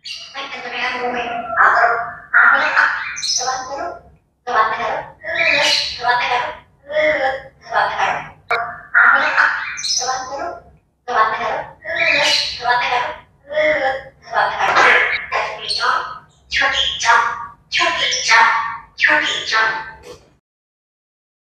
Ay, ito na yan, bumay. Ako, ako na,